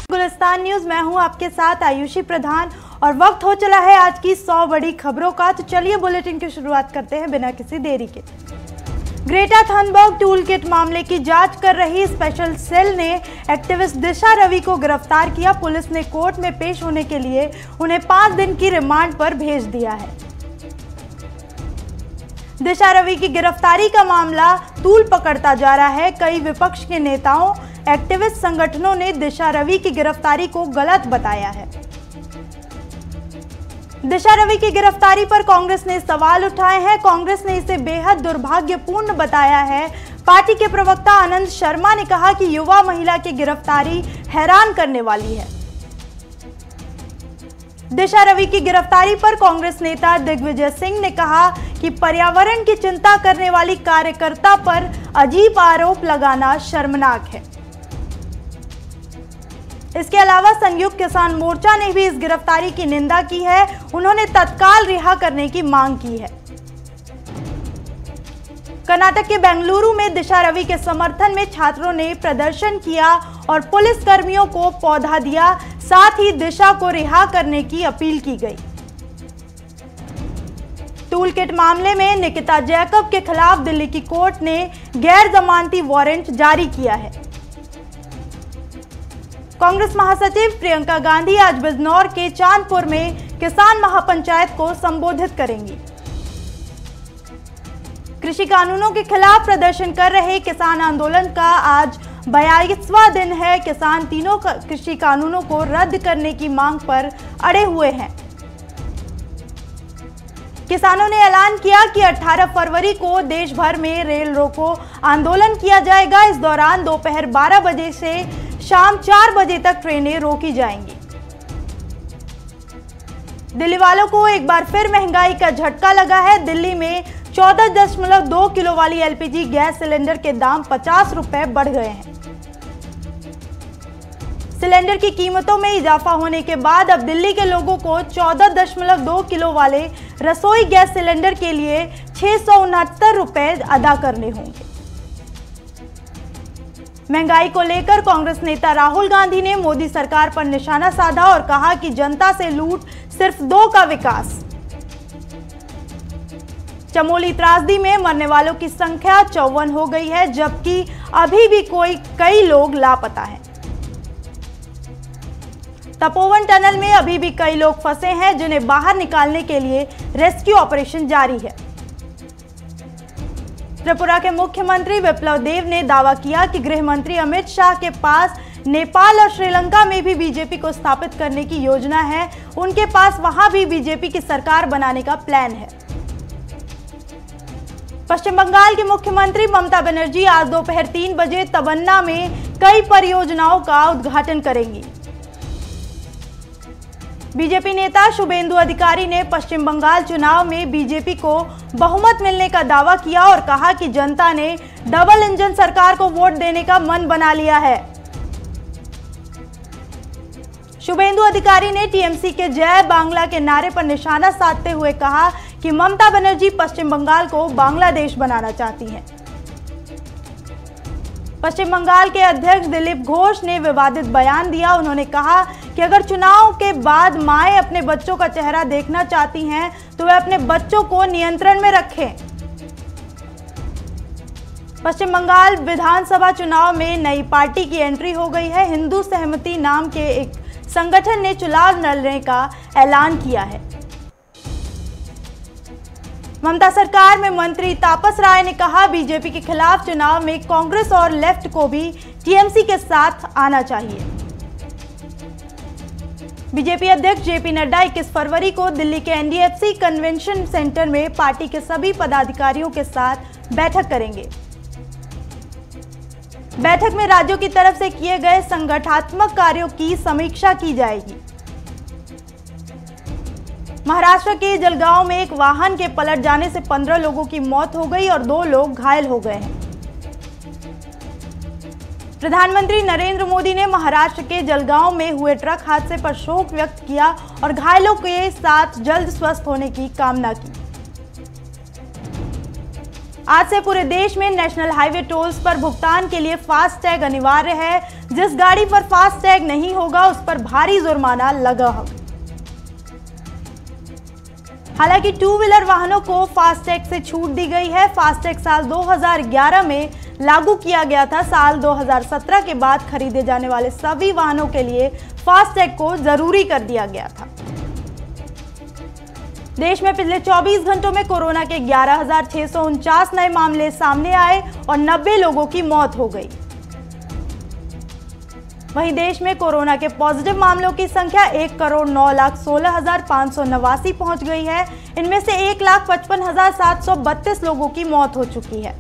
Gulistan news, मैं हूं आपके साथ आयुषी प्रधान और वक्त हो चला है आज की 100 बड़ी खबरों का। तो चलिए बुलेटिन की शुरुआत करते हैं बिना किसी देरी के। ग्रेटा थनबर्ग टूलकिट मामले की जांच कर रही स्पेशल सेल ने एक्टिविस्ट दिशा रवि को गिरफ्तार किया। पुलिस ने कोर्ट में पेश होने के लिए उन्हें 5 दिन की रिमांड पर भेज दिया है। दिशा रवि की गिरफ्तारी का मामला तूल पकड़ता जा रहा है। कई विपक्ष के नेताओं, एक्टिविस्ट संगठनों ने दिशा रवि की गिरफ्तारी को गलत बताया है। दिशा रवि की गिरफ्तारी पर कांग्रेस ने सवाल उठाए हैं। कांग्रेस ने इसे बेहद दुर्भाग्यपूर्ण बताया है। पार्टी के प्रवक्ता आनंद शर्मा ने कहा कि युवा महिला की गिरफ्तारी हैरान करने वाली है। दिशा रवि की गिरफ्तारी पर कांग्रेस नेता दिग्विजय सिंह ने कहा कि पर्यावरण की चिंता करने वाली कार्यकर्ता पर अजीब आरोप लगाना शर्मनाक है। इसके अलावा संयुक्त किसान मोर्चा ने भी इस गिरफ्तारी की निंदा की है। उन्होंने तत्काल रिहा करने की मांग की है। कर्नाटक के बेंगलुरु में दिशा रवि के समर्थन में छात्रों ने प्रदर्शन किया और पुलिस कर्मियों को पौधा दिया। साथ ही दिशा को रिहा करने की अपील की गई। टूलकिट मामले में निकिता जैकब के खिलाफ दिल्ली की कोर्ट ने गैर जमानती वारंट जारी किया है। कांग्रेस महासचिव प्रियंका गांधी आज बिजनौर के चांदपुर में किसान महापंचायत को संबोधित करेंगी। कृषि कानूनों के खिलाफ प्रदर्शन कर रहे किसान आंदोलन का आज 42वां दिन है। किसान तीनों कृषि कानूनों को रद्द करने की मांग पर अड़े हुए हैं। किसानों ने ऐलान किया कि 18 फरवरी को देश भर में रेल रोको आंदोलन किया जाएगा। इस दौरान दोपहर 12 बजे से शाम 4 बजे तक ट्रेनें रोकी जाएंगी। दिल्ली वालों को एक बार फिर महंगाई का झटका लगा है। दिल्ली में 14.2 किलो वाली एलपीजी गैस सिलेंडर के दाम 50 रुपए बढ़ गए हैं। सिलेंडर की कीमतों में इजाफा होने के बाद अब दिल्ली के लोगों को 14.2 किलो वाले रसोई गैस सिलेंडर के लिए 669 रुपए अदा करने होंगे। महंगाई को लेकर कांग्रेस नेता राहुल गांधी ने मोदी सरकार पर निशाना साधा और कहा कि जनता से लूट सिर्फ 2 का विकास। चमोली त्रासदी में मरने वालों की संख्या 54 हो गई है, जबकि अभी भी कई लोग लापता हैं। तपोवन टनल में अभी भी कई लोग फंसे हैं, जिन्हें बाहर निकालने के लिए रेस्क्यू ऑपरेशन जारी है। त्रिपुरा के मुख्यमंत्री विप्लव देव ने दावा किया कि गृह मंत्री अमित शाह के पास नेपाल और श्रीलंका में भी बीजेपी को स्थापित करने की योजना है। उनके पास वहां भी बीजेपी की सरकार बनाने का प्लान है। पश्चिम बंगाल की मुख्यमंत्री ममता बनर्जी आज दोपहर 3 बजे तमन्ना में कई परियोजनाओं का उद्घाटन करेंगी। बीजेपी नेता शुभेंदु अधिकारी ने पश्चिम बंगाल चुनाव में बीजेपी को बहुमत मिलने का दावा किया और कहा कि जनता ने डबल इंजन सरकार को वोट देने का मन बना लिया है। शुभेंदु अधिकारी ने टीएमसी के जय बांग्ला के नारे पर निशाना साधते हुए कहा कि ममता बनर्जी पश्चिम बंगाल को बांग्लादेश बनाना चाहती हैं। पश्चिम बंगाल के अध्यक्ष दिलीप घोष ने विवादित बयान दिया। उन्होंने कहा कि अगर चुनाव के बाद माएं अपने बच्चों का चेहरा देखना चाहती हैं तो वे अपने बच्चों को नियंत्रण में रखें। पश्चिम बंगाल विधानसभा चुनाव में नई पार्टी की एंट्री हो गई है। हिंदू सहमति नाम के एक संगठन ने चुनाव लड़ने का ऐलान किया है। ममता सरकार में मंत्री तापस राय ने कहा, बीजेपी के खिलाफ चुनाव में कांग्रेस और लेफ्ट को भी टीएमसी के साथ आना चाहिए। बीजेपी अध्यक्ष जेपी नड्डा 21 फरवरी को दिल्ली के एनडीएफसी कन्वेंशन सेंटर में पार्टी के सभी पदाधिकारियों के साथ बैठक करेंगे। बैठक में राज्यों की तरफ से किए गए संगठनात्मक कार्यों की समीक्षा की जाएगी। महाराष्ट्र के जलगांव में एक वाहन के पलट जाने से 15 लोगों की मौत हो गई और 2 लोग घायल हो गए हैं। प्रधानमंत्री नरेंद्र मोदी ने महाराष्ट्र के जलगांव में हुए ट्रक हादसे पर शोक व्यक्त किया और घायलों के साथ जल्द स्वस्थ होने की कामना की। आज से पूरे देश में नेशनल हाईवे टोल्स पर भुगतान के लिए फास्टैग अनिवार्य है। जिस गाड़ी पर फास्टैग नहीं होगा उस पर भारी जुर्माना लगा होगा। हालांकि टू व्हीलर वाहनों को फास्टैग से छूट दी गई है। फास्टैग साल 2011 में लागू किया गया था। साल 2017 के बाद खरीदे जाने वाले सभी वाहनों के लिए फास्टैग को जरूरी कर दिया गया था। देश में पिछले 24 घंटों में कोरोना के 11,649 नए मामले सामने आए और 90 लोगों की मौत हो गई। वहीं देश में कोरोना के पॉजिटिव मामलों की संख्या 1,09,16,589 पहुंच गई है। इनमें से 1,55,732 लोगों की मौत हो चुकी है।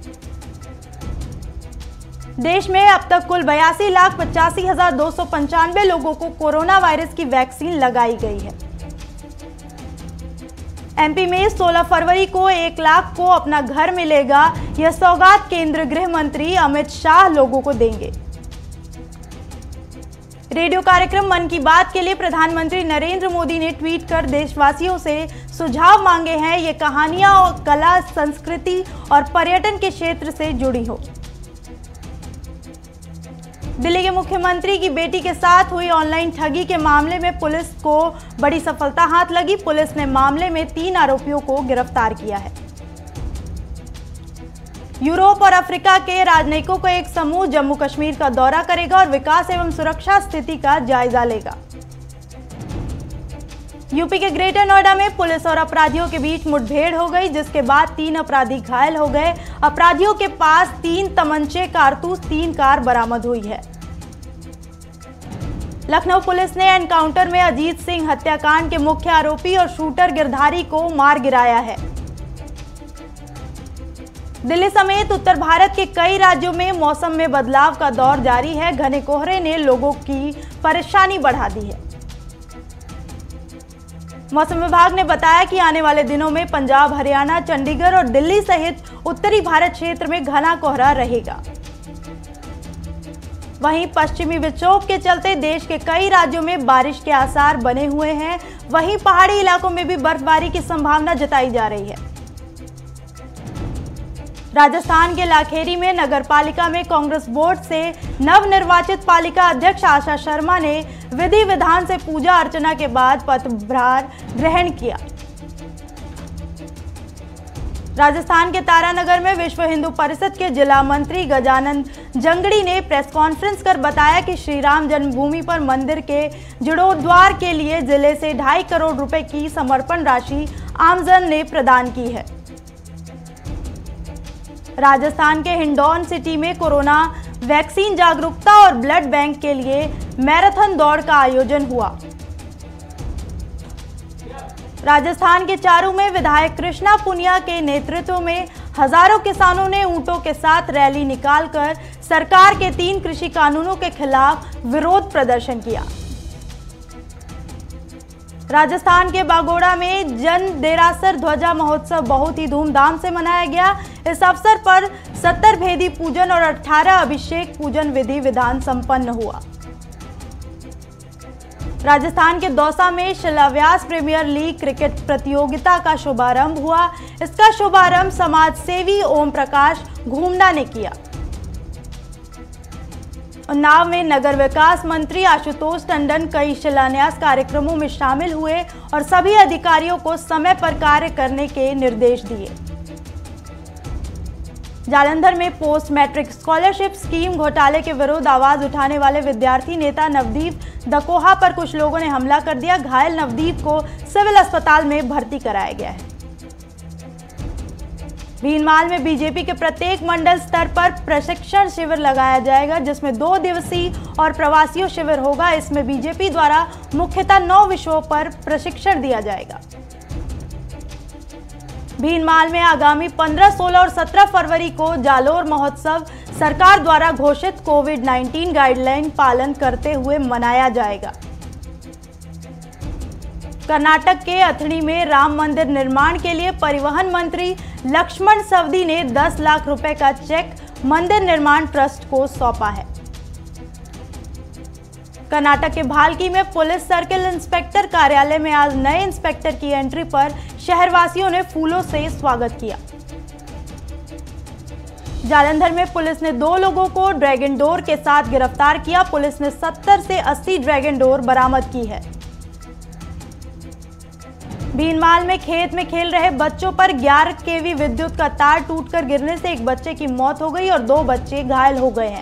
देश में अब तक कुल 82,85,295 लोगों को कोरोना वायरस की वैक्सीन लगाई गई है। एमपी में 16 फरवरी को 1 लाख को अपना घर मिलेगा। यह सौगात केंद्रीय गृह मंत्री अमित शाह लोगों को देंगे। रेडियो कार्यक्रम मन की बात के लिए प्रधानमंत्री नरेंद्र मोदी ने ट्वीट कर देशवासियों से सुझाव मांगे हैं। ये कहानियां और कला, संस्कृति और पर्यटन के क्षेत्र से जुड़ी हो। दिल्ली के मुख्यमंत्री की बेटी के साथ हुई ऑनलाइन ठगी के मामले में पुलिस को बड़ी सफलता हाथ लगी। पुलिस ने मामले में 3 आरोपियों को गिरफ्तार किया है। यूरोप और अफ्रीका के राजनयिकों का एक समूह जम्मू कश्मीर का दौरा करेगा और विकास एवं सुरक्षा स्थिति का जायजा लेगा। यूपी के ग्रेटर नोएडा में पुलिस और अपराधियों के बीच मुठभेड़ हो गई, जिसके बाद 3 अपराधी घायल हो गए। अपराधियों के पास 3 तमंचे, कारतूस, 3 कार बरामद हुई है। लखनऊ पुलिस ने एनकाउंटर में अजीत सिंह हत्याकांड के मुख्य आरोपी और शूटर गिरधारी को मार गिराया है। दिल्ली समेत उत्तर भारत के कई राज्यों में मौसम में बदलाव का दौर जारी है। घने कोहरे ने लोगों की परेशानी बढ़ा दी है। मौसम विभाग ने बताया कि आने वाले दिनों में पंजाब, हरियाणा, चंडीगढ़ और दिल्ली सहित उत्तरी भारत क्षेत्र में घना कोहरा रहेगा। वहीं पश्चिमी विक्षोभ के चलते देश के कई राज्यों में बारिश के आसार बने हुए हैं। वहीं पहाड़ी इलाकों में भी बर्फबारी की संभावना जताई जा रही है। राजस्थान के लाखेरी में नगर पालिका में कांग्रेस बोर्ड से नवनिर्वाचित पालिका अध्यक्ष आशा शर्मा ने विधि विधान से पूजा अर्चना के बाद पदभार ग्रहण किया। राजस्थान के तारानगर में विश्व हिंदू परिषद के जिला मंत्री गजानन जंगड़ी ने प्रेस कॉन्फ्रेंस कर बताया कि श्री राम जन्मभूमि पर मंदिर के जीर्णोद्धार के लिए जिले से 2.5 करोड़ रुपए की समर्पण राशि आमजन ने प्रदान की है। राजस्थान के हिंडौन सिटी में कोरोना वैक्सीन जागरूकता और ब्लड बैंक के लिए मैराथन दौड़ का आयोजन हुआ। राजस्थान के चारू में विधायक कृष्णा पुनिया के नेतृत्व में हजारों किसानों ने ऊंटों के साथ रैली निकालकर सरकार के 3 कृषि कानूनों के खिलाफ विरोध प्रदर्शन किया। राजस्थान के बागोड़ा में जन देरासर ध्वजा महोत्सव बहुत ही धूमधाम से मनाया गया। इस अवसर पर 70 भेदी पूजन और 18 अभिषेक पूजन विधि विधान संपन्न हुआ। राजस्थान के दौसा में शिलाव्यास प्रीमियर लीग क्रिकेट प्रतियोगिता का शुभारंभ हुआ। इसका शुभारंभ समाज सेवी ओम प्रकाश घूमना ने किया। उन्नाव में नगर विकास मंत्री आशुतोष टंडन कई शिलान्यास कार्यक्रमों में शामिल हुए और सभी अधिकारियों को समय पर कार्य करने के निर्देश दिए। जालंधर में पोस्ट मैट्रिक स्कॉलरशिप स्कीम घोटाले के विरुद्ध आवाज उठाने वाले विद्यार्थी नेता नवदीप दकोहा पर कुछ लोगों ने हमला कर दिया। घायल नवदीप को सिविल अस्पताल में भर्ती कराया गया है। भीनमाल में बीजेपी के प्रत्येक मंडल स्तर पर प्रशिक्षण शिविर लगाया जाएगा, जिसमें 2 दिवसीय और प्रवासियों शिविर होगा। इसमें बीजेपी द्वारा मुख्यतः 9 विषयों पर प्रशिक्षण दिया जाएगा। भीनमाल में आगामी 15, 16 और 17 फरवरी को जालोर महोत्सव सरकार द्वारा घोषित कोविड-19 गाइडलाइन पालन करते हुए मनाया जाएगा। कर्नाटक के अथणी में राम मंदिर निर्माण के लिए परिवहन मंत्री लक्ष्मण सवदी ने 10 लाख रुपए का चेक मंदिर निर्माण ट्रस्ट को सौंपा है। कर्नाटक के भालकी में पुलिस सर्किल इंस्पेक्टर कार्यालय में आज नए इंस्पेक्टर की एंट्री पर शहरवासियों ने फूलों से स्वागत किया। जालंधर में पुलिस ने 2 लोगों को ड्रैगन डोर के साथ गिरफ्तार किया। पुलिस ने 70 से 80 ड्रैगन डोर बरामद की है। भीनमाल में खेत में खेल रहे बच्चों पर 11 केवी विद्युत का तार टूटकर गिरने से एक बच्चे की मौत हो गई और 2 बच्चे घायल हो गए हैं।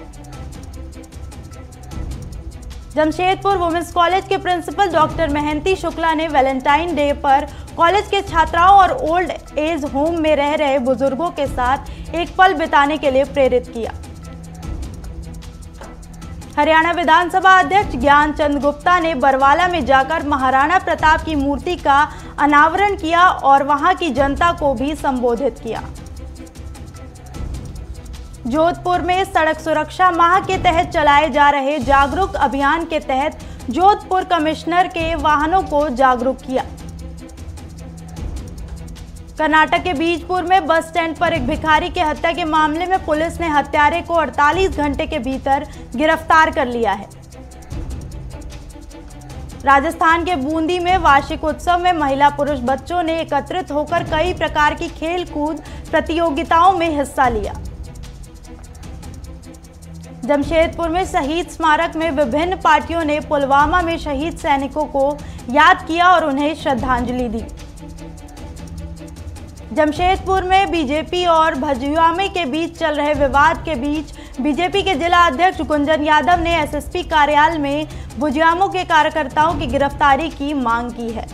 जमशेदपुर वुमेन्स कॉलेज के प्रिंसिपल डॉक्टर महंती शुक्ला ने वैलेंटाइन डे पर कॉलेज के छात्राओं और ओल्ड एज होम में रह रहे बुजुर्गों के साथ एक पल बिताने के लिए प्रेरित किया। हरियाणा विधानसभा अध्यक्ष ज्ञानचंद गुप्ता ने बरवाला में जाकर महाराणा प्रताप की मूर्ति का अनावरण किया और वहां की जनता को भी संबोधित किया। जोधपुर में सड़क सुरक्षा माह के तहत चलाए जा रहे जागरूक अभियान के तहत जोधपुर कमिश्नर के वाहनों को जागरूक किया। कर्नाटक के बीजपुर में बस स्टैंड पर एक भिखारी की हत्या के मामले में पुलिस ने हत्यारे को 48 घंटे के भीतर गिरफ्तार कर लिया है। राजस्थान के बूंदी में वार्षिक उत्सव में महिला पुरुष बच्चों ने एकत्रित होकर कई प्रकार की खेल कूद प्रतियोगिताओं में हिस्सा लिया। जमशेदपुर में शहीद स्मारक में विभिन्न पार्टियों ने पुलवामा में शहीद सैनिकों को याद किया और उन्हें श्रद्धांजलि दी। जमशेदपुर में बीजेपी और भजुआमे के बीच चल रहे विवाद के बीच बीजेपी के जिला अध्यक्ष गुंजन यादव ने एसएसपी कार्यालय में भुजियामों के कार्यकर्ताओं की गिरफ्तारी की मांग की है।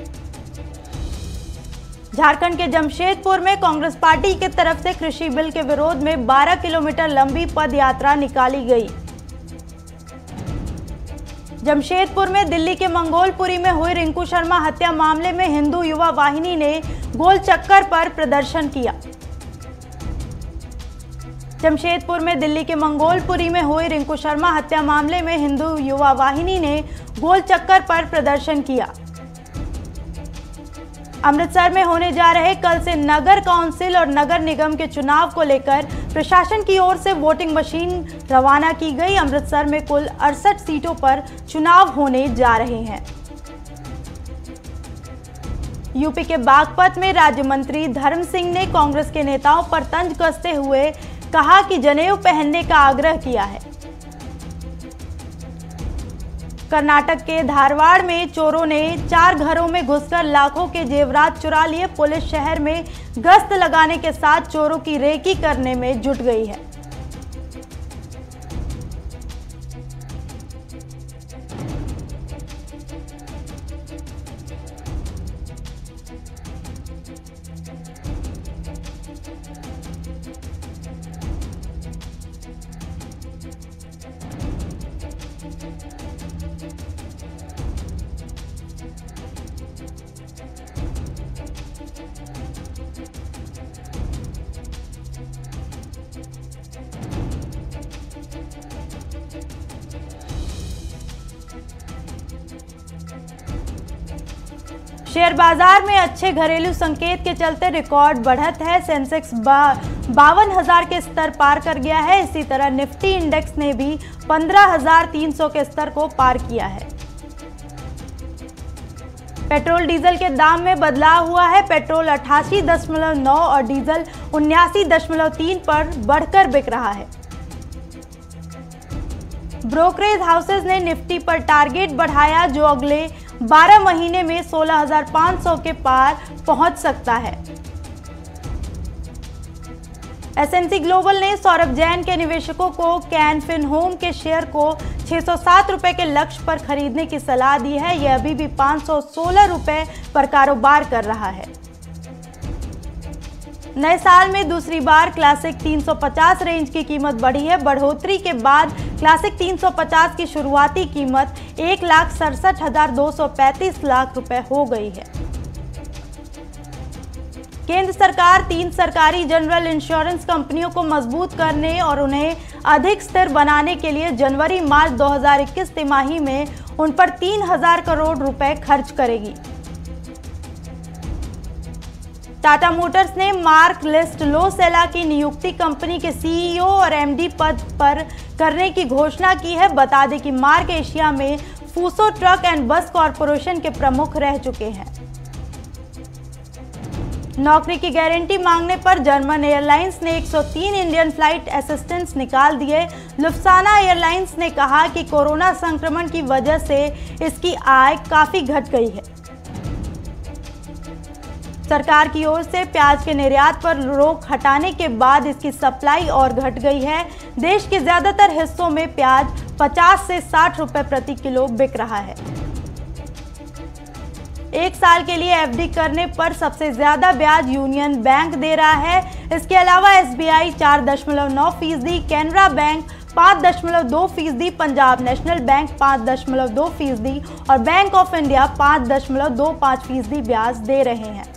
झारखंड के जमशेदपुर में कांग्रेस पार्टी की तरफ से कृषि बिल के विरोध में 12 किलोमीटर लंबी पद यात्रा निकाली गई। जमशेदपुर में दिल्ली के मंगोलपुरी में हुई रिंकू शर्मा हत्या मामले में हिंदू युवा वाहिनी ने गोल चक्कर पर प्रदर्शन किया। जमशेदपुर में दिल्ली के मंगोलपुरी में हुई रिंकू शर्मा हत्या मामले में हिंदू युवा वाहिनी ने गोल चक्कर पर प्रदर्शन किया। अमृतसर में होने जा रहे कल से नगर काउंसिल और नगर निगम के चुनाव को लेकर प्रशासन की ओर से वोटिंग मशीन रवाना की गई। अमृतसर में कुल 68 सीटों पर चुनाव होने जा रहे हैं। यूपी के बागपत में राज्य मंत्री धर्म सिंह ने कांग्रेस के नेताओं पर तंज कसते हुए कहा कि जनेऊ पहनने का आग्रह किया है। कर्नाटक के धारवाड़ में चोरों ने 4 घरों में घुसकर लाखों के जेवरात चुरा लिए। पुलिस शहर में गश्त लगाने के साथ चोरों की रेकी करने में जुट गई है। शेयर बाजार में अच्छे घरेलू संकेत के चलते रिकॉर्ड बढ़त है। सेंसेक्स 52,000 के स्तर पार कर गया है। इसी तरह निफ्टी इंडेक्स ने भी 15,300 के स्तर को पार किया है। पेट्रोल डीजल के दाम में बदलाव हुआ है। पेट्रोल 88.9 और डीजल 79.3 पर बढ़कर बिक रहा है। ब्रोकरेज हाउसेज ने निफ्टी पर टारगेट बढ़ाया जो अगले 12 महीने में 16,500 के पार पहुंच सकता है। एसएनसी ग्लोबल ने सौरभ जैन के निवेशकों को कैन फिन होम के शेयर को 607 रुपए के लक्ष्य पर खरीदने की सलाह दी है। यह अभी भी 516 रुपए पर कारोबार कर रहा है। नए साल में दूसरी बार क्लासिक 350 रेंज की कीमत बढ़ी है। बढ़ोतरी के बाद क्लासिक 350 की शुरुआती कीमत 1,67,235 लाख रुपए हो गई है। केंद्र सरकार 3 सरकारी जनरल इंश्योरेंस कंपनियों को मजबूत करने और उन्हें अधिक स्थिर बनाने के लिए जनवरी-मार्च 2021 तिमाही में उन पर 3,000 करोड़ रुपए खर्च करेगी। टाटा मोटर्स ने मार्क लेस्टलोसेला की नियुक्ति कंपनी के सीईओ और एमडी पद पर करने की घोषणा की है। बता दें कि मार्क एशिया में Fuso truck and bus corporation के प्रमुख रह चुके हैं। नौकरी की गारंटी मांगने पर जर्मन एयरलाइंस ने 103 इंडियन फ्लाइट असिस्टेंट्स निकाल दिए। लुफ्थाना एयरलाइंस ने कहा कि कोरोना संक्रमण की वजह से इसकी आय काफी घट गई है। सरकार की ओर से प्याज के निर्यात पर रोक हटाने के बाद इसकी सप्लाई और घट गई है। देश के ज्यादातर हिस्सों में प्याज 50 से 60 रुपए प्रति किलो बिक रहा है। 1 साल के लिए एफडी करने पर सबसे ज्यादा ब्याज यूनियन बैंक दे रहा है। इसके अलावा SBI 4.9%, Canara bank 5.2%, Punjab national bank 5.2% और बैंक ऑफ इंडिया 5.25% ब्याज दे रहे हैं।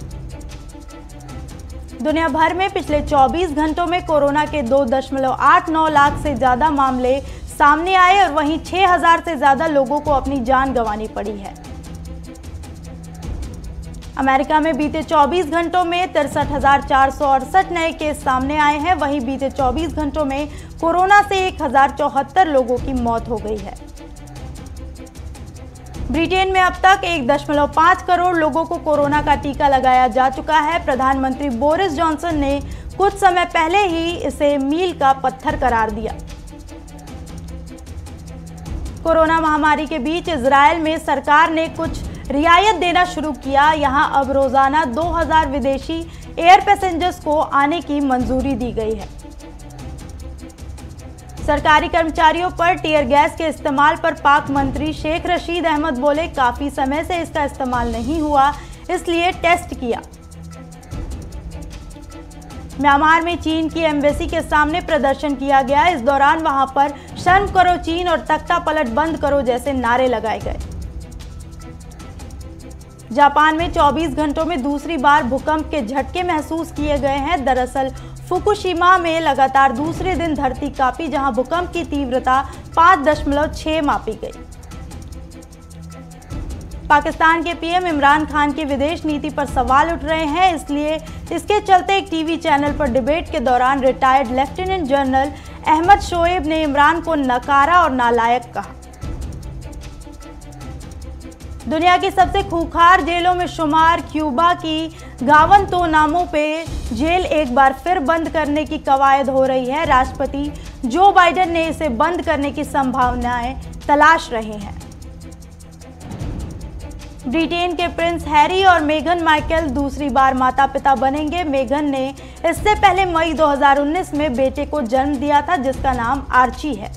दुनिया भर में पिछले 24 घंटों में कोरोना के 2.89 लाख से ज्यादा मामले सामने आए और वहीं 6000 से ज्यादा लोगों को अपनी जान गंवानी पड़ी है। अमेरिका में बीते 24 घंटों में 63,468 नए केस सामने आए हैं। वहीं बीते 24 घंटों में कोरोना से 1074 लोगों की मौत हो गई है। ब्रिटेन में अब तक 1.5 करोड़ लोगों को कोरोना का टीका लगाया जा चुका है। प्रधानमंत्री बोरिस जॉनसन ने कुछ समय पहले ही इसे मील का पत्थर करार दिया। कोरोना महामारी के बीच इजरायल में सरकार ने कुछ रियायत देना शुरू किया। यहां अब रोजाना 2000 विदेशी एयर पैसेंजर्स को आने की मंजूरी दी गई है। सरकारी कर्मचारियों पर टीयर गैस के इस्तेमाल पर पाक मंत्री शेख रशीद अहमद बोले, काफी समय से इसका इस्तेमाल नहीं हुआ, इसलिए टेस्ट किया। म्यांमार में चीन की एम्बेसी के सामने प्रदर्शन किया गया। इस दौरान वहां पर शर्म करो चीन और तख्ता पलट बंद करो जैसे नारे लगाए गए। जापान में 24 घंटों में दूसरी बार भूकंप के झटके महसूस किए गए हैं। दरअसल फुकुशिमा में लगातार दूसरे दिन धरती कांपी, जहां भूकंप की तीव्रता 5.6 मापी गई। पाकिस्तान के पीएम इमरान खान की विदेश नीति पर सवाल उठ रहे हैं, इसलिए इसके चलते एक टीवी चैनल पर डिबेट के दौरान retired lieutenant general Ahmed Shoaib ने इमरान को नकारा और नालायक कहा। दुनिया की सबसे खूंखार जेलों में शुमार क्यूबा की गावांतोनामो पे जेल एक बार फिर बंद करने की कवायद हो रही है। राष्ट्रपति जो बाइडेन ने इसे बंद करने की संभावनाएं तलाश रहे हैं। ब्रिटेन के प्रिंस हैरी और मेघन मार्कल दूसरी बार माता पिता बनेंगे। मेघन ने इससे पहले मई 2019 में बेटे को जन्म दिया था, जिसका नाम आर्ची है।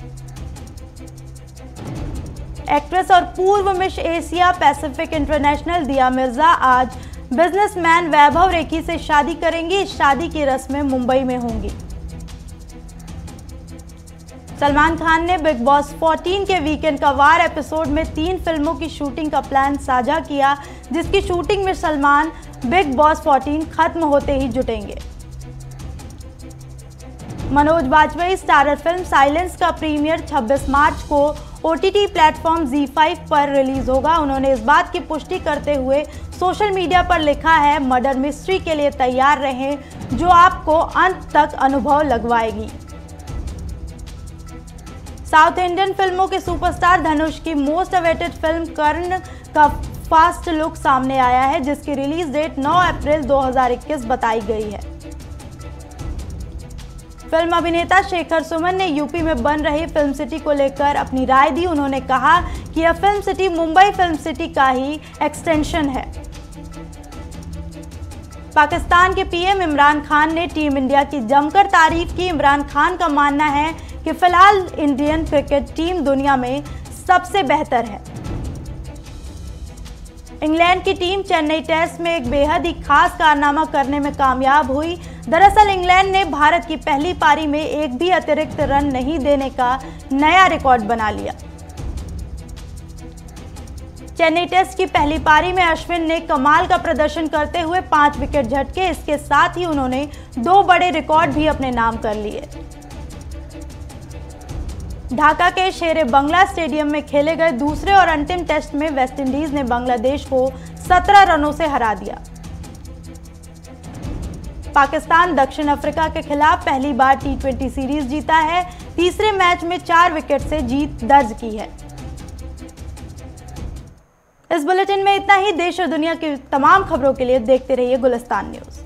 एक्ट्रेस और पूर्व मिस एशिया पैसिफिक इंटरनेशनल दिया मिर्जा आज बिजनेसमैन वैभव रेखी से शादी करेंगी। इस शादी की रस्में मुंबई में होंगी। सलमान खान ने बिग बॉस 14 के वीकेंड का वार एपिसोड में 3 फिल्मों की शूटिंग का प्लान साझा किया, जिसकी शूटिंग में सलमान बिग बॉस 14 खत्म होते ही जुटेंगे। Manoj Bajpayee starrer film silence का प्रीमियर 26 मार्च को OTT प्लेटफॉर्म ZEE5 पर रिलीज होगा। उन्होंने इस बात की पुष्टि करते हुए सोशल मीडिया पर लिखा है, मर्डर मिस्ट्री के लिए तैयार रहें जो आपको अंत तक अनुभव लगवाएगी। साउथ इंडियन फिल्मों के सुपरस्टार धनुष की मोस्ट अवेटेड फिल्म कर्ण का फर्स्ट लुक सामने आया है, जिसकी रिलीज डेट 9 अप्रैल 2021 बताई गई है। फिल्म अभिनेता शेखर सुमन ने यूपी में बन रही फिल्म सिटी को लेकर अपनी राय दी। उन्होंने कहा कि यह Film City Mumbai Film City का ही एक्सटेंशन है। पाकिस्तान के पीएम इमरान खान ने टीम इंडिया की जमकर तारीफ की। इमरान खान का मानना है कि फिलहाल इंडियन क्रिकेट टीम दुनिया में सबसे बेहतर है। इंग्लैंड की टीम चेन्नई टेस्ट में एक बेहद ही खास कारनामा करने में कामयाब हुई। दरअसल इंग्लैंड ने भारत की पहली पारी में एक भी अतिरिक्त रन नहीं देने का नया रिकॉर्ड बना लिया। चेन्नई टेस्ट की पहली पारी में अश्विन ने कमाल का प्रदर्शन करते हुए 5 विकेट झटके। इसके साथ ही उन्होंने 2 बड़े रिकॉर्ड भी अपने नाम कर लिए। ढाका के शेरे बंगला स्टेडियम में खेले गए दूसरे और अंतिम टेस्ट में वेस्टइंडीज ने बांग्लादेश को 17 रनों से हरा दिया। पाकिस्तान दक्षिण अफ्रीका के खिलाफ पहली बार T20 सीरीज जीता है। तीसरे मैच में 4 विकेट से जीत दर्ज की है। इस बुलेटिन में इतना ही। देश और दुनिया की तमाम खबरों के लिए देखते रहिए गुलिस्तान न्यूज।